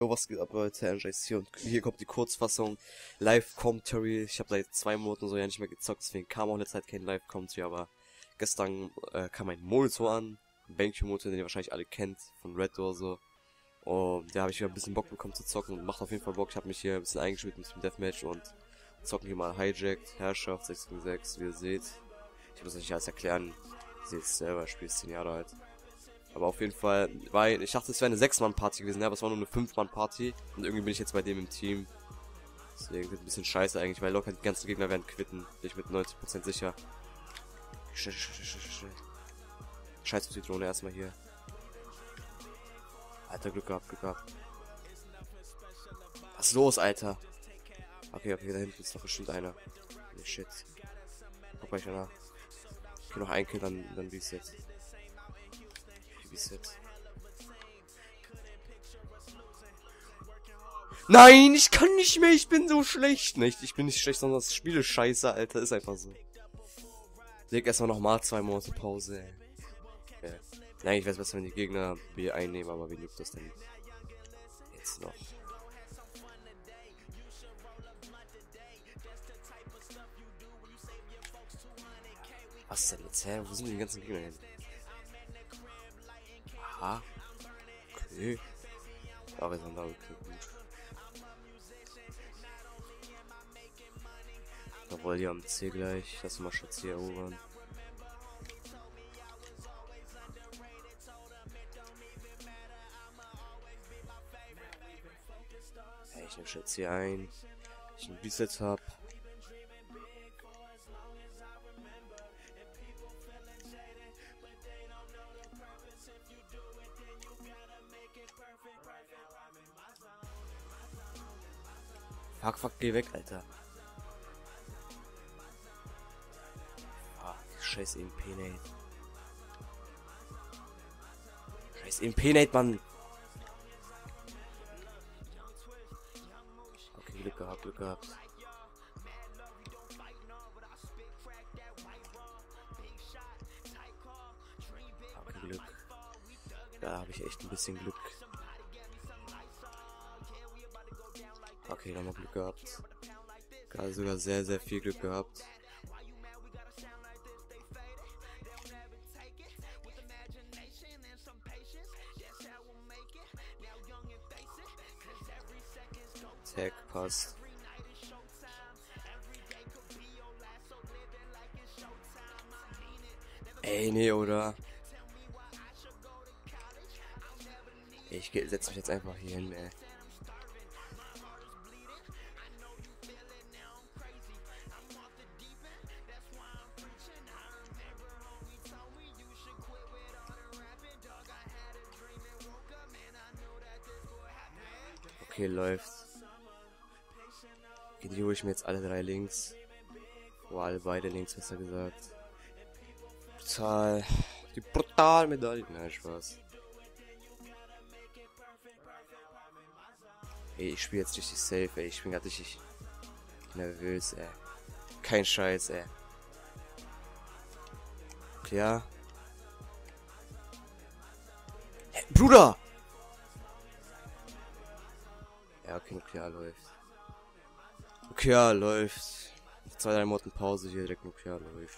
Jo, was geht ab, Leute? NJC und hier kommt die Kurzfassung. Live-Commentary. Ich habe seit 2 Monaten so ja nicht mehr gezockt, deswegen kam auch in der Zeit kein Live-Commentary, aber gestern kam ein Monitor an. Ein BenQ-Monitor, den ihr wahrscheinlich alle kennt, von Red oder so. Und da habe ich wieder ein bisschen Bock bekommen zu zocken und macht auf jeden Fall Bock. Ich habe mich hier ein bisschen eingespielt mit dem Deathmatch und zocken hier mal Hijacked, Herrschaft 6 gegen 6, wie ihr seht. Ich muss euch nicht alles erklären. Ihr seht es selber, Spiel ist 10 Jahre alt. Aber auf jeden Fall, weil ich dachte, es wäre eine 6-Mann-Party gewesen, aber es war nur eine 5-Mann-Party. Und irgendwie bin ich jetzt bei dem im Team. Deswegen wird ein bisschen scheiße eigentlich, weil locker die ganzen Gegner werden quitten. Bin ich mit 90% sicher. Scheiß auf die Drohne erstmal hier. Alter, Glück gehabt, Glück gehabt. Was ist los, Alter? Okay, da hinten ist doch bestimmt einer. Oh, shit. Guck mal, ich danach. Okay, noch ein Kill, dann Reset. Reset. Nein, ich kann nicht mehr, ich bin so schlecht. Nicht, ich bin nicht schlecht, sondern das Spiel ist scheiße, Alter, ist einfach so. Leg erstmal nochmal 2 Monate Pause, ey. Ja. Nein, ich weiß besser, wenn die Gegner B einnehmen, aber wie juckt das denn jetzt noch? Was ist denn jetzt, hä? Wo sind die ganzen Gegner hin? Aha. Okay. Aber wir sind da okay, gut. Jawohl, die haben C gleich. Lass mal Schatz hier erobern. Hey, ich nehme Schatz hier ein. Ich ein Reset hab. Fuck, geh weg, Alter. Ah, scheiß Impenate. Scheiß Impenate, Mann. Okay, Glück gehabt, Glück gehabt. Okay, Glück. Da habe ich echt ein bisschen Glück. Okay, nochmal Glück gehabt. Gerade sogar sehr, sehr viel Glück gehabt. Tag passt. Ey, nee, oder? Ich setz mich jetzt einfach hier hin, ey. Okay, läuft. Okay, die hole ich mir jetzt alle 3 links. Oder beide links, besser gesagt. Brutal. Die brutal Medaille. Nein, Spaß. Ey, ich spiele jetzt richtig safe, ey. Ich bin gerade richtig nervös, ey. Kein Scheiß, ey. Klar. Hey, Bruder! Ja, okay, Nuklear läuft. Nuklear läuft. 2-3 Monaten Pause hier, direkt Nuklear läuft.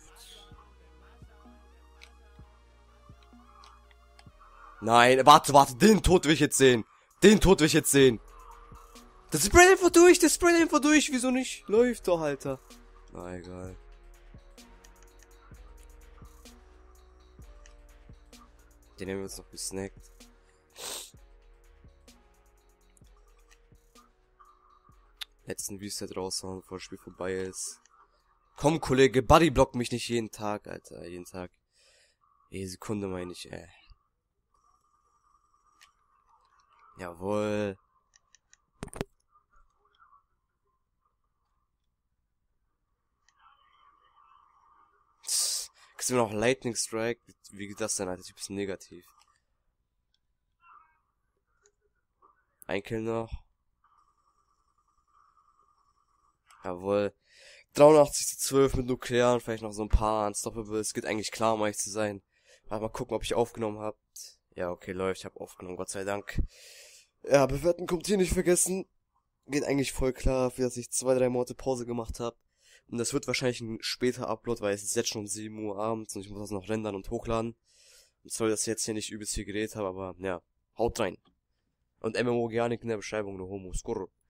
Nein, warte, den Tod will ich jetzt sehen. Das Spray einfach durch, wieso nicht? Läuft doch, Alter. Na, egal. Den haben wir uns noch gesnackt. Letzten Reset raushauen, bevor das Spiel vorbei ist. Komm, Kollege, Bodyblock mich nicht jeden Tag, Alter. Jeden Tag. Jede Sekunde meine ich, ey. Jawohl. Kriegst du noch Lightning Strike? Wie geht das denn, Alter? Typ ist negativ. Ein Kill noch. Jawohl. 83:12 mit Nuklearen, vielleicht noch so ein paar Unstoppables. Geht eigentlich klar, um ehrlich zu sein. Mal gucken, ob ich aufgenommen habt. Ja, okay, läuft. Ich habe aufgenommen, Gott sei Dank. Ja, bewerten kommt hier nicht vergessen. Geht eigentlich voll klar, für dass ich 2, 3 Monate Pause gemacht habe. Und das wird wahrscheinlich ein später Upload, weil es ist jetzt schon 7 Uhr abends und ich muss das noch rendern und hochladen. Und sorry, dass ich jetzt hier nicht übelst viel geredet habe, aber ja, haut rein. Und MMO Organic in der Beschreibung, nur Homo, Skurr.